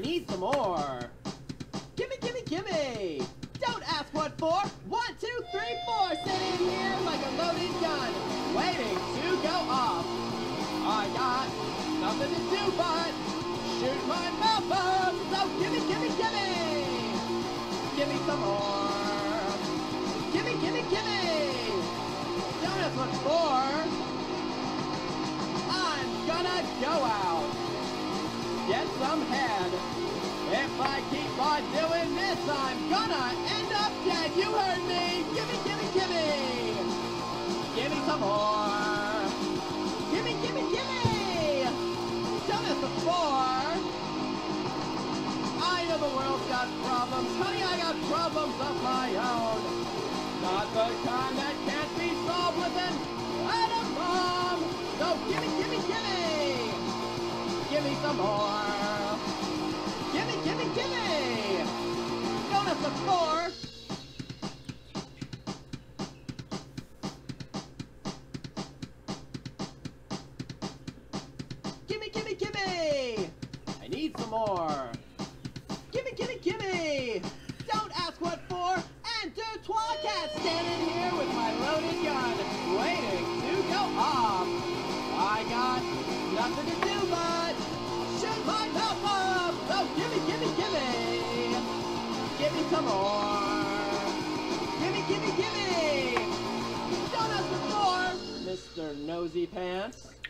need some more. Gimme, gimme, gimme! Don't ask what for. 1, 2, 3, 4. Sitting here like a loaded gun, waiting to go off. I got nothing to do but shoot my mouth up. So gimme, gimme, gimme! Gimme some more. Gimme, gimme, gimme! Don't ask what for. I'm gonna go out, get some head. If I keep on doing this, I'm gonna end up dead. You heard me. Gimme, gimme, gimme. Gimme some more. Gimme, gimme, gimme. Don't ask before. I know the world's got problems. Honey, I got problems of my own. Not the kind that can't be solved with an atom bomb. So gimme, gimme, gimme. Gimme some more. Gimme, gimme, gimme! Don't ask before. Gimme, gimme, gimme! I need some more. Gimme, gimme, gimme! Don't ask what for. And deux, trois, quatre, standing here with my loaded gun, waiting to go off. I got nothing to do but shoot my mouth up. So gimme, gimme, gimme. Gimme some more. Gimme, gimme, gimme. Don't ask for more, Mr. Nosy Pants.